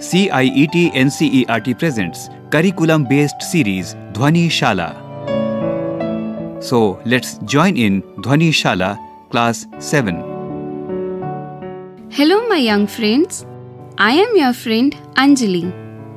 CIET NCERT presents curriculum-based series Dhwani Shala. So let's join in Dhwani Shala, Class 7. Hello my young friends, I am your friend Anjali.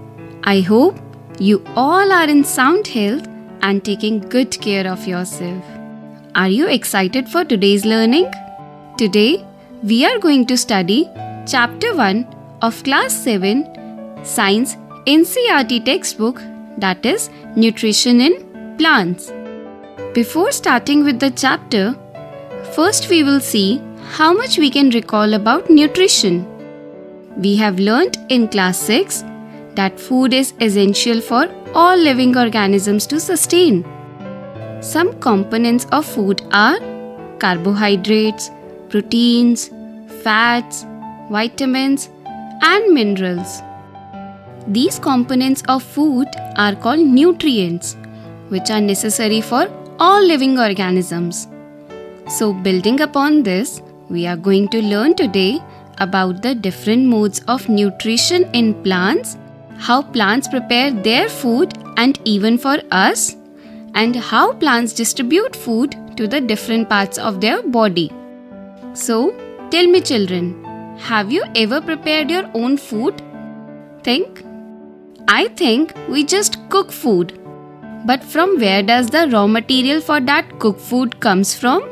I hope you all are in sound health and taking good care of yourself. Are you excited for today's learning? Today we are going to study Chapter 1 of Class 7 Science NCERT textbook, that is Nutrition in Plants. Before starting with the chapter, first we will see how much we can recall about nutrition. We have learnt in Class 6 that food is essential for all living organisms to sustain. Some components of food are carbohydrates, proteins, fats, vitamins, and minerals. These components of food are called nutrients, which are necessary for all living organisms. So, building upon this, we are going to learn today about the different modes of nutrition in plants, how plants prepare their food and even for us, and how plants distribute food to the different parts of their body. So, tell me children, have you ever prepared your own food? Think. I think we just cook food. But from where does the raw material for that cooked food comes from?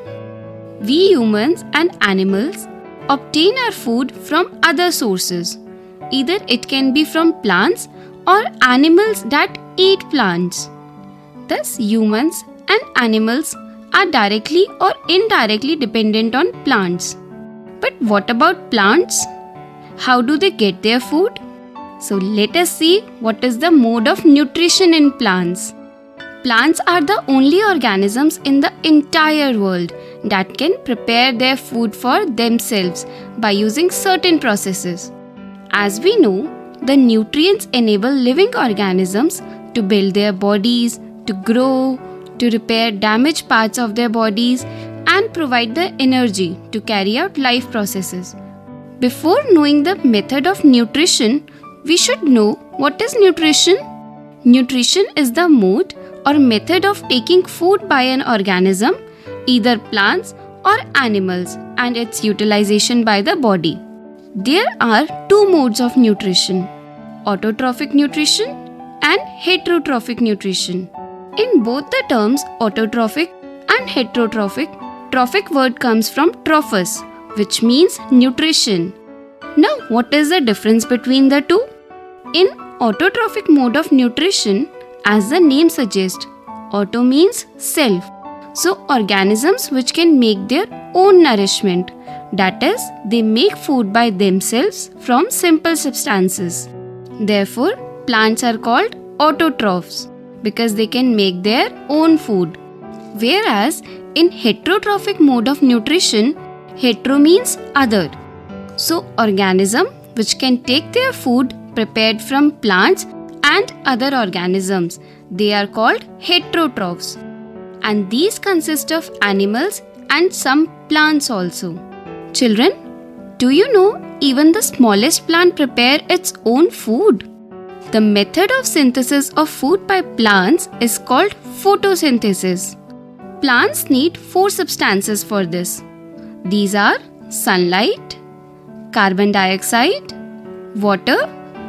We humans and animals obtain our food from other sources. Either it can be from plants or animals that eat plants. Thus, humans and animals are directly or indirectly dependent on plants. But what about plants? How do they get their food? So let us see what is the mode of nutrition in plants. Plants are the only organisms in the entire world that can prepare their food for themselves by using certain processes. As we know, the nutrients enable living organisms to build their bodies, to grow, to repair damaged parts of their bodies, and provide the energy to carry out life processes. Before knowing the method of nutrition, we should know what is nutrition. Nutrition is the mode or method of taking food by an organism, either plants or animals, and its utilization by the body. There are two modes of nutrition: autotrophic nutrition and heterotrophic nutrition. In both the terms autotrophic and heterotrophic, trophic word comes from trophus, which means nutrition. Now, what is the difference between the two? In autotrophic mode of nutrition, as the name suggests, auto means self. So, organisms which can make their own nourishment, that is, they make food by themselves from simple substances. Therefore, plants are called autotrophs because they can make their own food. Whereas, in heterotrophic mode of nutrition, hetero means other. So, organism which can take their food prepared from plants and other organisms, they are called heterotrophs. And these consist of animals and some plants also. Children, do you know even the smallest plant prepare its own food? The method of synthesis of food by plants is called photosynthesis. Plants need 4 substances for this. These are sunlight, carbon dioxide, water,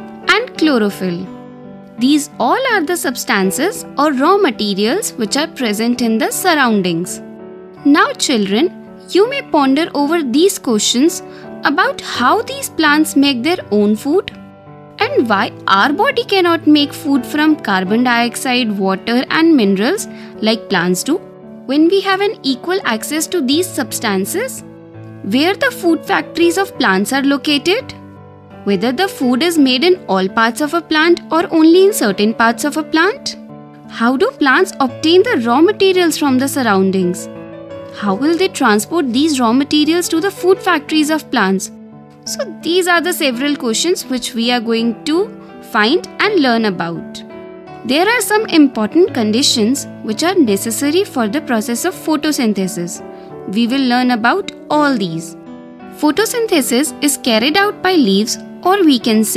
and chlorophyll. These all are the substances or raw materials which are present in the surroundings. Now children, you may ponder over these questions about how these plants make their own food and why our body cannot make food from carbon dioxide, water, and minerals like plants do when we have an equal access to these substances. Where the food factories of plants are located? Whether the food is made in all parts of a plant or only in certain parts of a plant? How do plants obtain the raw materials from the surroundings? How will they transport these raw materials to the food factories of plants? So these are the several questions which we are going to find and learn about. There are some important conditions which are necessary for the process of photosynthesis. We will learn about all these. Photosynthesis is carried out by leaves, or we can say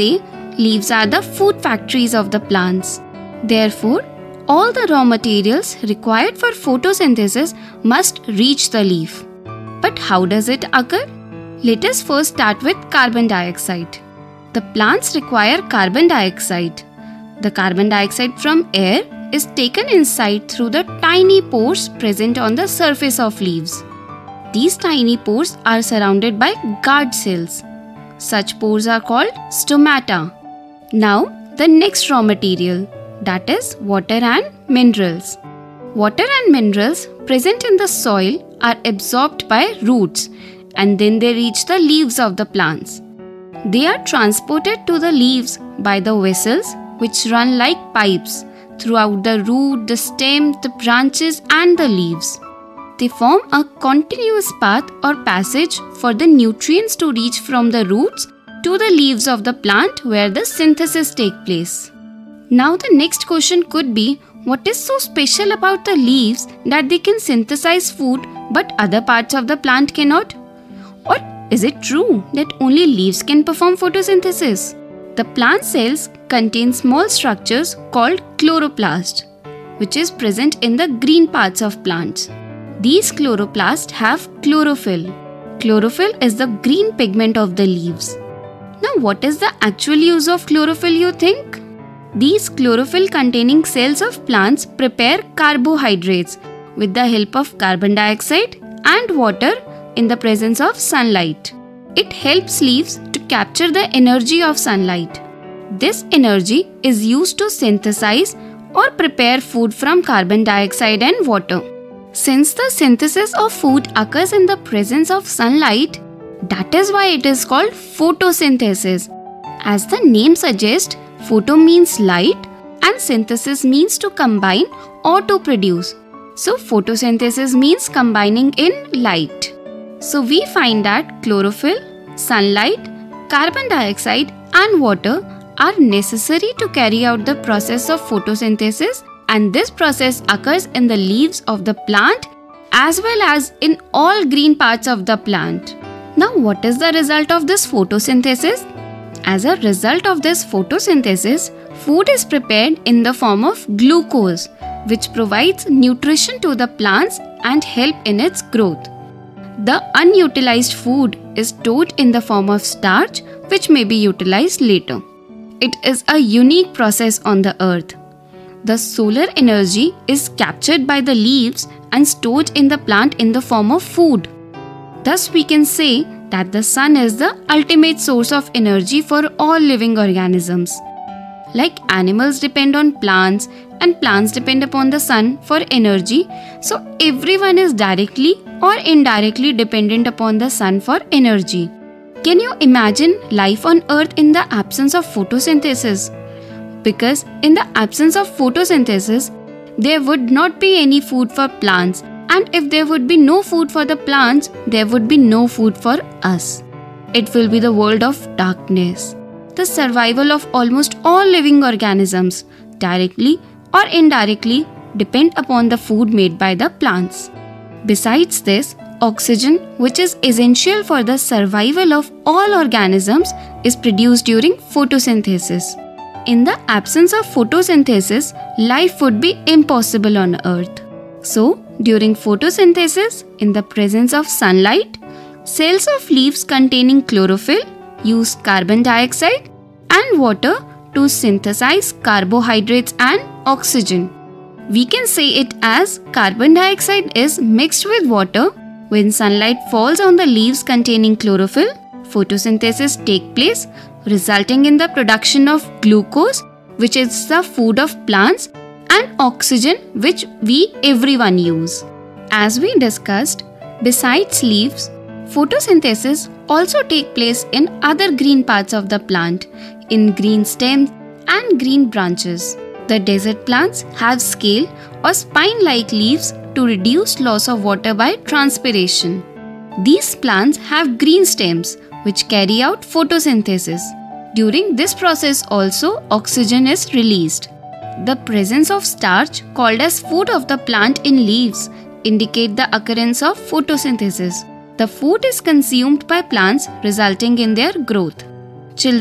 leaves are the food factories of the plants. Therefore, all the raw materials required for photosynthesis must reach the leaf. But how does it occur? Let us first start with carbon dioxide. The plants require carbon dioxide. The carbon dioxide from air is taken inside through the tiny pores present on the surface of leaves. These tiny pores are surrounded by guard cells. Such pores are called stomata. Now, the next raw material, that is water and minerals. Water and minerals present in the soil are absorbed by roots and then they reach the leaves of the plants. They are transported to the leaves by the vessels which run like pipes throughout the root, the stem, the branches and the leaves. They form a continuous path or passage for the nutrients to reach from the roots to the leaves of the plant where the synthesis takes place. Now the next question could be, what is so special about the leaves that they can synthesize food but other parts of the plant cannot? Or is it true that only leaves can perform photosynthesis? The plant cells contain small structures called chloroplast, which is present in the green parts of plants. These chloroplasts have chlorophyll. Chlorophyll is the green pigment of the leaves. Now, what is the actual use of chlorophyll, you think? These chlorophyll containing cells of plants prepare carbohydrates with the help of carbon dioxide and water in the presence of sunlight. It helps leaves to capture the energy of sunlight. This energy is used to synthesize or prepare food from carbon dioxide and water. Since the synthesis of food occurs in the presence of sunlight, that is why it is called photosynthesis. As the name suggests, photo means light and synthesis means to combine or to produce. So photosynthesis means combining in light. So we find that chlorophyll, sunlight, carbon dioxide and water are necessary to carry out the process of photosynthesis, and this process occurs in the leaves of the plant as well as in all green parts of the plant. Now what is the result of this photosynthesis? As a result of this photosynthesis, food is prepared in the form of glucose, which provides nutrition to the plants and help in its growth. The unutilized food is stored in the form of starch, which may be utilized later. It is a unique process on the earth. The solar energy is captured by the leaves and stored in the plant in the form of food. Thus, we can say that the sun is the ultimate source of energy for all living organisms. Like animals depend on plants and plants depend upon the sun for energy, so everyone is directly or indirectly dependent upon the sun for energy. Can you imagine life on earth in the absence of photosynthesis? Because in the absence of photosynthesis, there would not be any food for plants, and if there would be no food for the plants, there would be no food for us. It will be the world of darkness. The survival of almost all living organisms, directly or indirectly, depend upon the food made by the plants. Besides this, oxygen, which is essential for the survival of all organisms, is produced during photosynthesis. In the absence of photosynthesis, life would be impossible on Earth. So, during photosynthesis, in the presence of sunlight, cells of leaves containing chlorophyll use carbon dioxide and water to synthesize carbohydrates and oxygen. We can say it as carbon dioxide is mixed with water. When sunlight falls on the leaves containing chlorophyll, photosynthesis takes place, resulting in the production of glucose, which is the food of plants, and oxygen, which we everyone use. As we discussed, besides leaves, photosynthesis also takes place in other green parts of the plant, in green stems and green branches. The desert plants have scale or spine-like leaves to reduce loss of water by transpiration. These plants have green stems which carry out photosynthesis. During this process also, oxygen is released. The presence of starch, called as food of the plant in leaves, indicate the occurrence of photosynthesis. The food is consumed by plants, resulting in their growth. Children,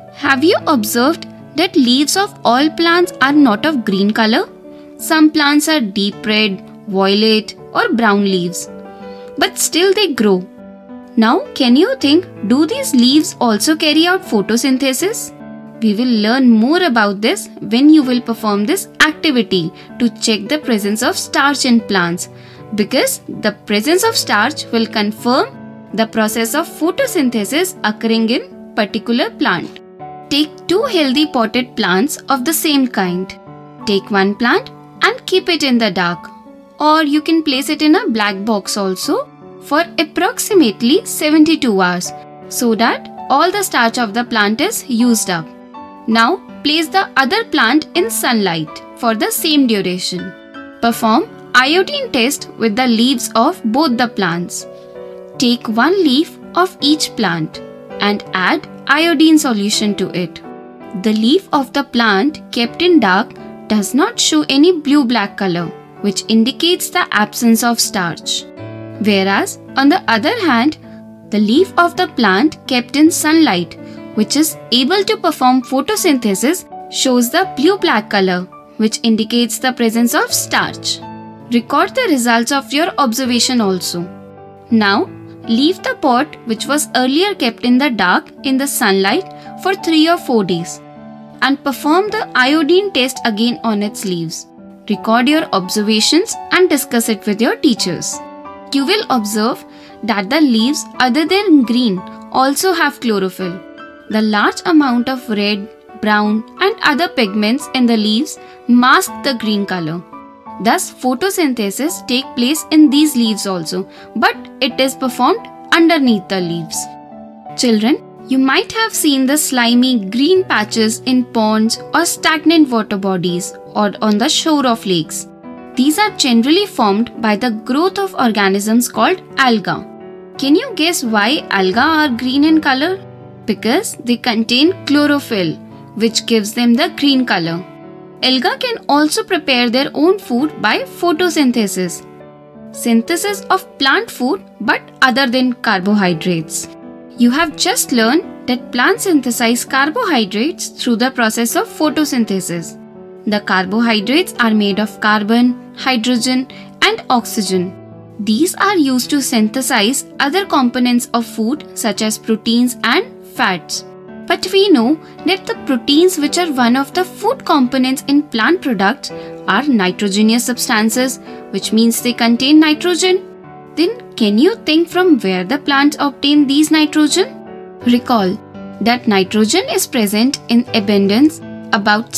Have you observed that leaves of all plants are not of green color? Some plants are deep red, violet or brown leaves, but still they grow. Now, can you think, do these leaves also carry out photosynthesis? We will learn more about this when you will perform this activity to check the presence of starch in plants, because the presence of starch will confirm the process of photosynthesis occurring in particular plant. Take two healthy potted plants of the same kind. Take one plant and keep it in the dark, or you can place it in a black box also for approximately 72 hours so that all the starch of the plant is used up. Now place the other plant in sunlight for the same duration. Perform iodine test with the leaves of both the plants. Take one leaf of each plant and add iodine solution to it. The leaf of the plant kept in dark does not show any blue-black color, which indicates the absence of starch. Whereas, on the other hand, the leaf of the plant kept in sunlight, which is able to perform photosynthesis, shows the blue-black color, which indicates the presence of starch. Record the results of your observation also. Now, leave the pot which was earlier kept in the dark in the sunlight for 3 or 4 days and perform the iodine test again on its leaves. Record your observations and discuss it with your teachers. You will observe that the leaves other than green also have chlorophyll. The large amount of red, brown and other pigments in the leaves mask the green color. Thus, photosynthesis takes place in these leaves also, but it is performed underneath the leaves. Children, you might have seen the slimy green patches in ponds or stagnant water bodies or on the shore of lakes. These are generally formed by the growth of organisms called algae. Can you guess why algae are green in color? Because they contain chlorophyll, which gives them the green color. Algae can also prepare their own food by photosynthesis, synthesis of plant food but other than carbohydrates. You have just learned that plants synthesize carbohydrates through the process of photosynthesis. The carbohydrates are made of carbon, hydrogen and oxygen. These are used to synthesize other components of food such as proteins and fats. But we know that the proteins, which are one of the food components in plant products, are nitrogenous substances, which means they contain nitrogen. Then can you think from where the plants obtain these nitrogen? Recall that nitrogen is present in abundance, about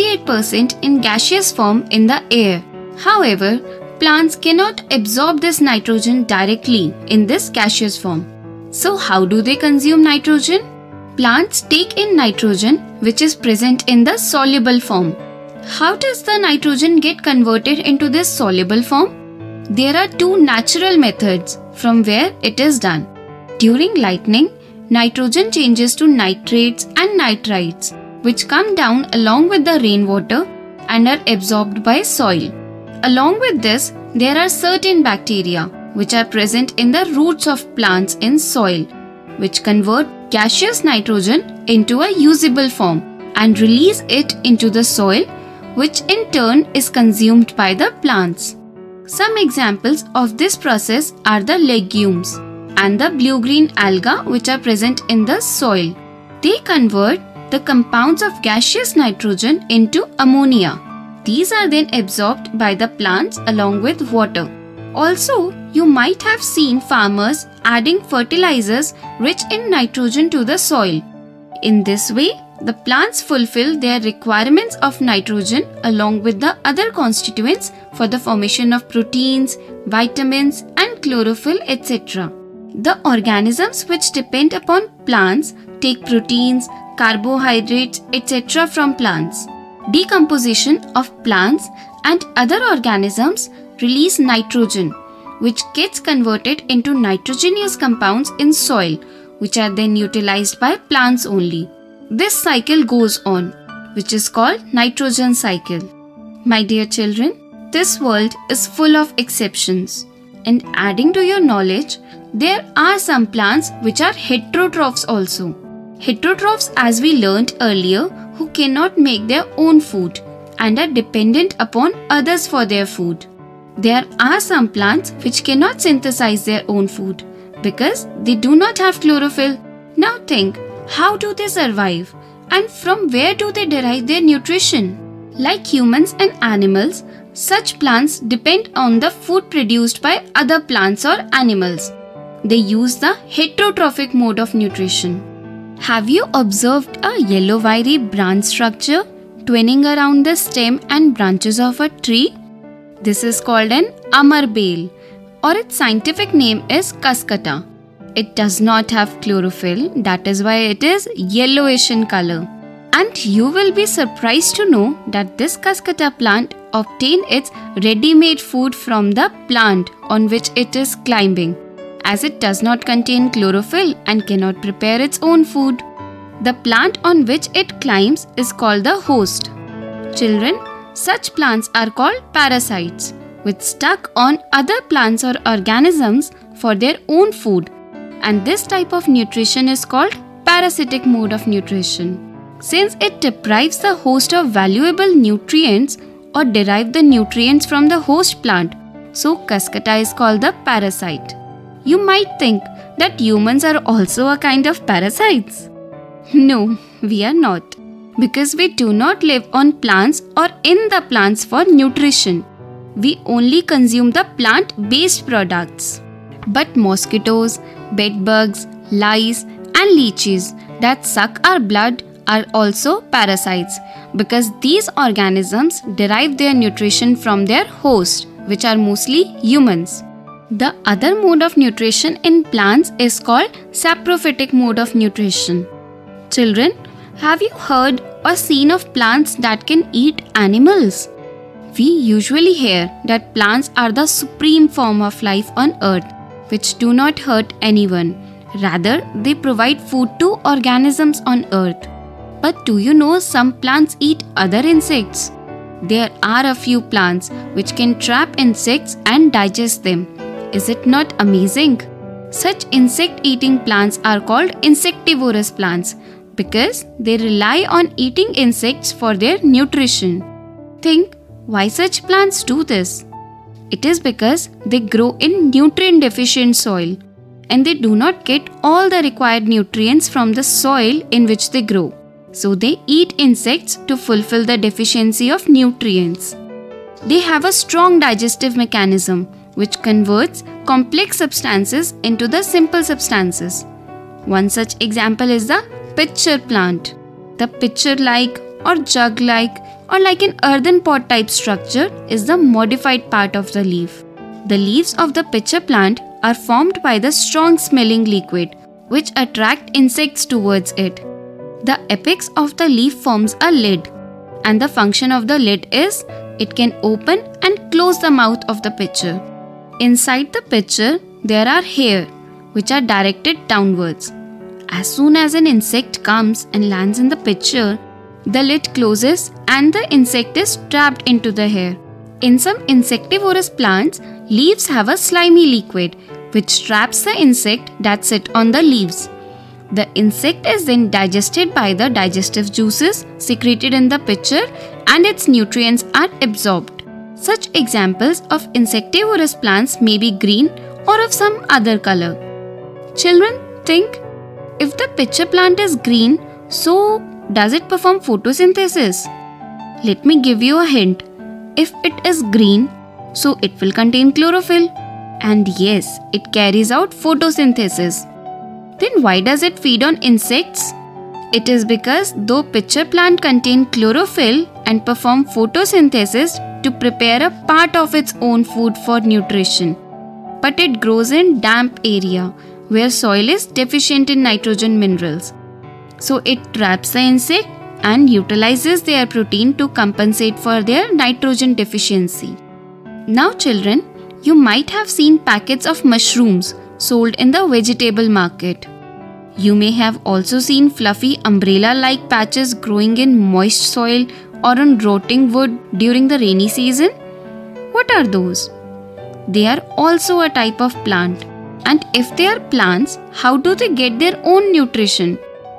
78% in gaseous form in the air. However, plants cannot absorb this nitrogen directly in this gaseous form. So how do they consume nitrogen? Plants take in nitrogen which is present in the soluble form. How does the nitrogen get converted into this soluble form? There are two natural methods from where it is done. During lightning, nitrogen changes to nitrates and nitrites, which come down along with the rainwater and are absorbed by soil. Along with this, there are certain bacteria which are present in the roots of plants in soil, which convert gaseous nitrogen into a usable form and release it into the soil, which in turn is consumed by the plants. Some examples of this process are the legumes and the blue-green algae which are present in the soil. They convert the compounds of gaseous nitrogen into ammonia. These are then absorbed by the plants along with water. Also, you might have seen farmers adding fertilizers rich in nitrogen to the soil. In this way, the plants fulfill their requirements of nitrogen along with the other constituents for the formation of proteins, vitamins and chlorophyll, etc. The organisms which depend upon plants take proteins, carbohydrates, etc. from plants. Decomposition of plants and other organisms release nitrogen, which gets converted into nitrogenous compounds in soil, which are then utilized by plants only. This cycle goes on, which is called nitrogen cycle. My dear children, this world is full of exceptions. And adding to your knowledge, there are some plants which are heterotrophs also. Heterotrophs, as we learnt earlier, who cannot make their own food and are dependent upon others for their food. There are some plants which cannot synthesize their own food because they do not have chlorophyll. Now think, how do they survive and from where do they derive their nutrition? Like humans and animals, such plants depend on the food produced by other plants or animals. They use the heterotrophic mode of nutrition. Have you observed a yellow wiry branch structure twining around the stem and branches of a tree? This is called an amar bale, or its scientific name is cuscuta. It does not have chlorophyll, that is why it is yellowish in color. And you will be surprised to know that this cuscuta plant obtains its ready-made food from the plant on which it is climbing, as it does not contain chlorophyll and cannot prepare its own food. The plant on which it climbs is called the host. Children, such plants are called parasites, which stuck on other plants or organisms for their own food, and this type of nutrition is called parasitic mode of nutrition. Since it deprives the host of valuable nutrients or derive the nutrients from the host plant, so cuscuta is called the parasite. You might think that humans are also a kind of parasites. No, we are not, because we do not live on plants or in the plants for nutrition. We only consume the plant-based products. But mosquitoes, bedbugs, lice and leeches that suck our blood are also parasites because these organisms derive their nutrition from their host, which are mostly humans. The other mode of nutrition in plants is called saprophytic mode of nutrition. Children, have you heard or seen of plants that can eat animals? We usually hear that plants are the supreme form of life on earth, which do not hurt anyone. Rather, they provide food to organisms on earth. But do you know some plants eat other insects? There are a few plants which can trap insects and digest them. Is it not amazing? Such insect-eating plants are called insectivorous plants because they rely on eating insects for their nutrition. Think, why such plants do this? It is because they grow in nutrient-deficient soil and they do not get all the required nutrients from the soil in which they grow. So they eat insects to fulfill the deficiency of nutrients. They have a strong digestive mechanism which converts complex substances into the simple substances. One such example is the pitcher plant. The pitcher-like or jug-like or like an earthen pot type structure is the modified part of the leaf. The leaves of the pitcher plant are formed by the strong smelling liquid which attract insects towards it. The apex of the leaf forms a lid, and the function of the lid is it can open and close the mouth of the pitcher. Inside the pitcher, there are hairs which are directed downwards. As soon as an insect comes and lands in the pitcher, the lid closes and the insect is trapped into the hair. In some insectivorous plants, leaves have a slimy liquid which traps the insect that sit on the leaves. The insect is then digested by the digestive juices secreted in the pitcher and its nutrients are absorbed. Such examples of insectivorous plants may be green or of some other color. Children, think, if the pitcher plant is green, so does it perform photosynthesis? Let me give you a hint. If it is green, so it will contain chlorophyll. And yes, it carries out photosynthesis. Then why does it feed on insects? It is because though pitcher plant contain chlorophyll and perform photosynthesis to prepare a part of its own food for nutrition, but it grows in damp area where soil is deficient in nitrogen minerals. So it traps the insect and utilizes their protein to compensate for their nitrogen deficiency. Now children, you might have seen packets of mushrooms sold in the vegetable market. You may have also seen fluffy umbrella-like patches growing in moist soil or on rotting wood during the rainy season. What are those? They are also a type of plant. And if they are plants, how do they get their own nutrition?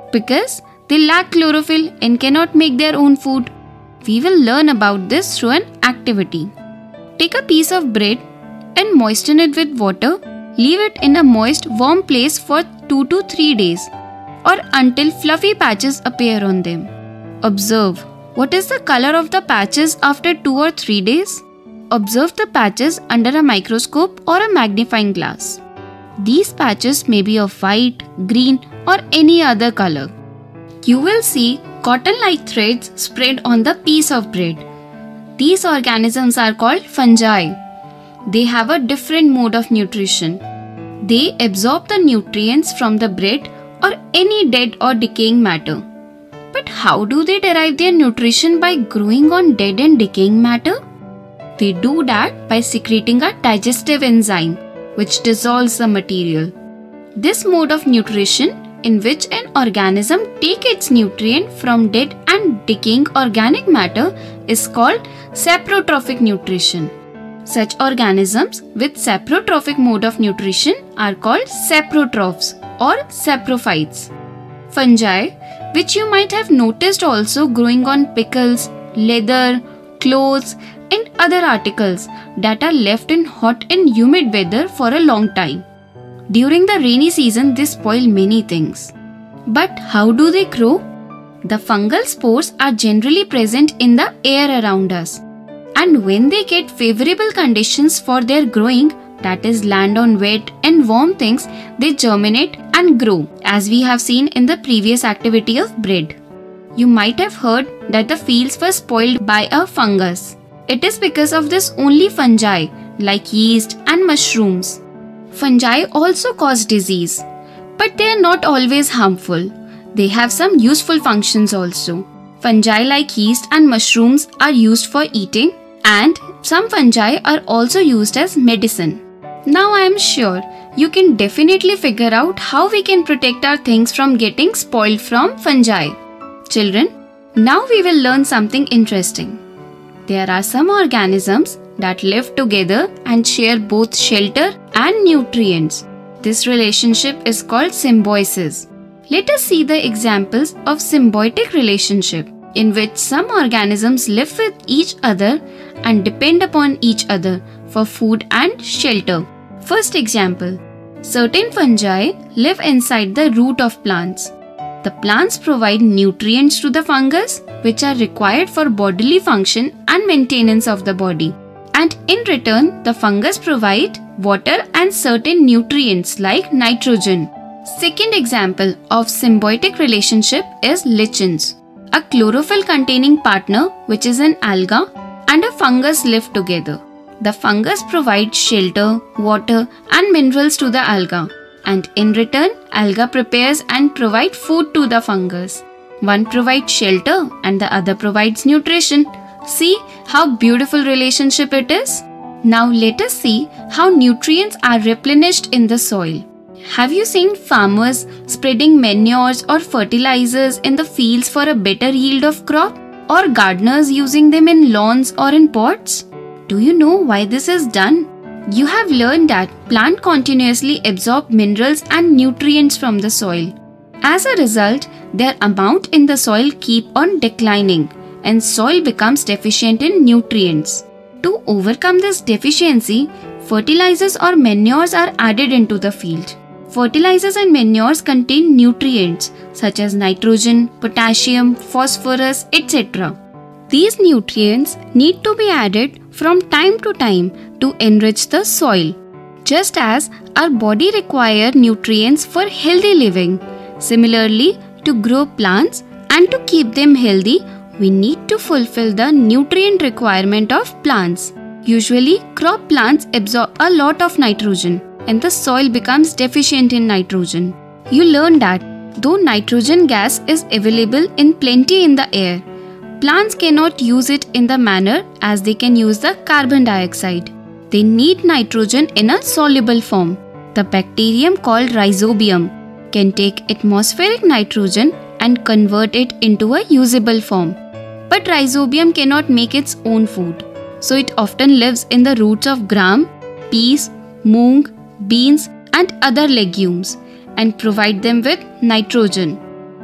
Because they lack chlorophyll and cannot make their own food. We will learn about this through an activity. Take a piece of bread and moisten it with water. Leave it in a moist, warm place for 2 to 3 days or until fluffy patches appear on them. Observe. What is the color of the patches after 2 or 3 days? Observe the patches under a microscope or a magnifying glass. These patches may be of white, green or any other color. You will see cotton-like threads spread on the piece of bread. These organisms are called fungi. They have a different mode of nutrition. They absorb the nutrients from the bread or any dead or decaying matter. But how do they derive their nutrition by growing on dead and decaying matter? They do that by secreting a digestive enzyme which dissolves the material. This mode of nutrition, in which an organism takes its nutrient from dead and decaying organic matter, is called saprotrophic nutrition. Such organisms with saprotrophic mode of nutrition are called saprotrophs or saprophytes. Fungi, which you might have noticed also growing on pickles, leather, clothes and other articles that are left in hot and humid weather for a long time. During the rainy season, they spoil many things. But how do they grow? The fungal spores are generally present in the air around us. And when they get favorable conditions for their growing, that is land on wet and warm things, they germinate and grow, as we have seen in the previous activity of bread. You might have heard that the fields were spoiled by a fungus. It is because of this only fungi like yeast and mushrooms. Fungi also cause disease, but they are not always harmful. They have some useful functions also. Fungi like yeast and mushrooms are used for eating, and some fungi are also used as medicine. Now I am sure you can definitely figure out how we can protect our things from getting spoiled from fungi. Children, now we will learn something interesting. There are some organisms that live together and share both shelter and nutrients. This relationship is called symbiosis. Let us see the examples of symbiotic relationship in which some organisms live with each other and depend upon each other for food and shelter. First example, certain fungi live inside the root of plants. The plants provide nutrients to the fungus which are required for bodily function and maintenance of the body. And in return, the fungus provide water and certain nutrients like nitrogen. Second example of symbiotic relationship is lichens. A chlorophyll containing partner, which is an alga, and a fungus live together. The fungus provides shelter, water and minerals to the alga, and in return, alga prepares and provides food to the fungus. One provides shelter and the other provides nutrition. See how beautiful relationship it is? Now let us see how nutrients are replenished in the soil. Have you seen farmers spreading manures or fertilizers in the fields for a better yield of crop? Or gardeners using them in lawns or in pots? Do you know why this is done? You have learned that plants continuously absorb minerals and nutrients from the soil. As a result, their amount in the soil keep on declining and soil becomes deficient in nutrients. To overcome this deficiency, fertilizers or manures are added into the field. Fertilizers and manures contain nutrients such as nitrogen, potassium, phosphorus, etc. These nutrients need to be added from time to time to enrich the soil. Just as our body requires nutrients for healthy living, similarly, to grow plants and to keep them healthy, we need to fulfill the nutrient requirement of plants. Usually, crop plants absorb a lot of nitrogen and the soil becomes deficient in nitrogen. You learn that though nitrogen gas is available in plenty in the air, plants cannot use it in the manner as they can use the carbon dioxide. They need nitrogen in a soluble form. The bacterium called rhizobium can take atmospheric nitrogen and convert it into a usable form. But rhizobium cannot make its own food, so it often lives in the roots of gram, peas, moong, beans and other legumes and provide them with nitrogen.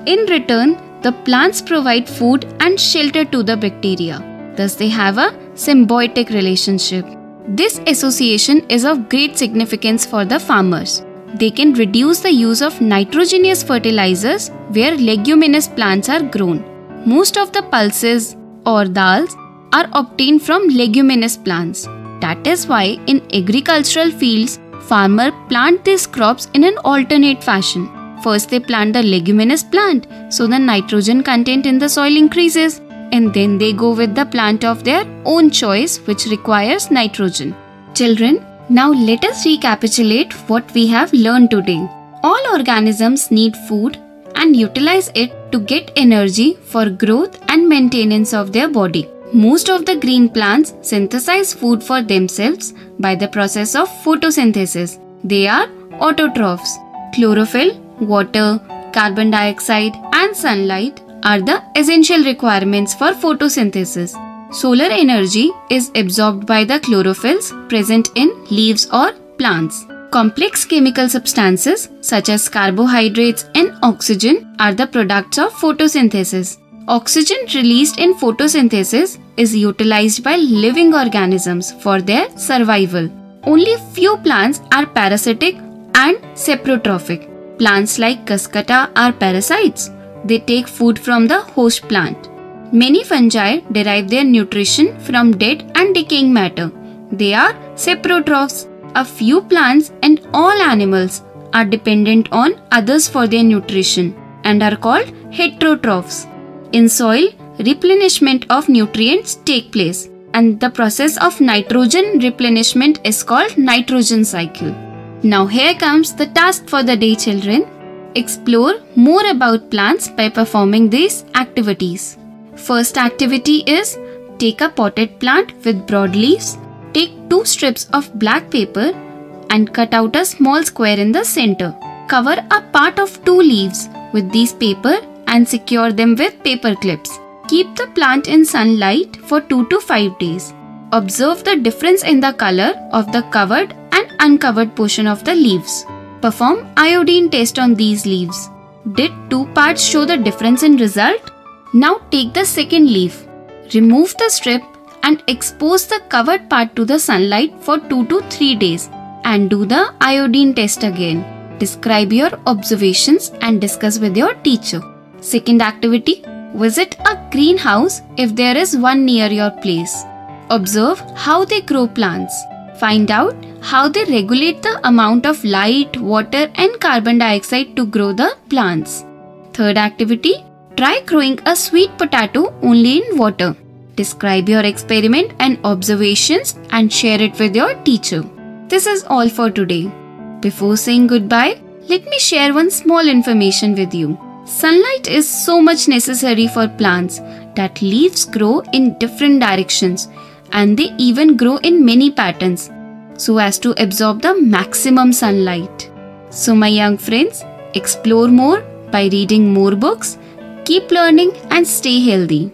In return, the plants provide food and shelter to the bacteria. Thus, they have a symbiotic relationship. This association is of great significance for the farmers. They can reduce the use of nitrogenous fertilizers where leguminous plants are grown. Most of the pulses or dals are obtained from leguminous plants. That is why in agricultural fields, farmers plant these crops in an alternate fashion. First they plant the leguminous plant, so the nitrogen content in the soil increases, and then they go with the plant of their own choice which requires nitrogen. Children, now let us recapitulate what we have learned today. All organisms need food and utilize it to get energy for growth and maintenance of their body. Most of the green plants synthesize food for themselves by the process of photosynthesis. They are autotrophs. Chlorophyll, water, carbon dioxide and sunlight are the essential requirements for photosynthesis. Solar energy is absorbed by the chlorophylls present in leaves or plants. Complex chemical substances such as carbohydrates and oxygen are the products of photosynthesis. Oxygen released in photosynthesis is utilized by living organisms for their survival. Only few plants are parasitic and saprotrophic. Plants like Cuscuta are parasites. They take food from the host plant. Many fungi derive their nutrition from dead and decaying matter. They are saprotrophs. A few plants and all animals are dependent on others for their nutrition and are called heterotrophs. In soil, replenishment of nutrients take place, and the process of nitrogen replenishment is called nitrogen cycle. Now here comes the task for the day, children. Explore more about plants by performing these activities. First activity is take a potted plant with broad leaves. Take 2 strips of black paper and cut out a small square in the center. Cover a part of 2 leaves with these paper and secure them with paper clips. Keep the plant in sunlight for 2 to 5 days. Observe the difference in the color of the covered and uncovered portion of the leaves. Perform iodine test on these leaves. Did 2 parts show the difference in result? Now take the second leaf. Remove the strip and expose the covered part to the sunlight for 2 to 3 days and do the iodine test again. Describe your observations and discuss with your teacher. Second activity, visit a greenhouse if there is one near your place. Observe how they grow plants. Find out how they regulate the amount of light, water and carbon dioxide to grow the plants. Third activity, try growing a sweet potato only in water. Describe your experiment and observations and share it with your teacher. This is all for today. Before saying goodbye, let me share one small information with you. Sunlight is so much necessary for plants that leaves grow in different directions and they even grow in many patterns so as to absorb the maximum sunlight. So my young friends, explore more by reading more books, keep learning and stay healthy.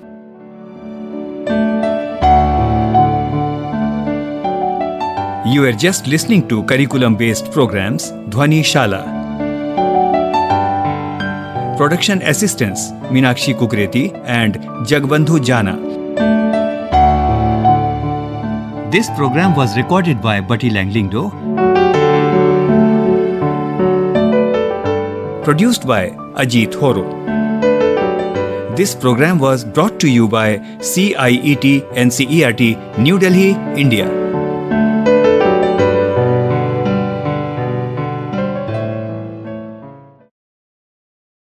You are just listening to curriculum-based programs Dhwani Shala. Production assistants Meenakshi Kukreti and Jagbandhu Jana. This program was recorded by Bati Langlingdo. Produced by Ajit Horo. This program was brought to you by CIET NCERT, New Delhi, India.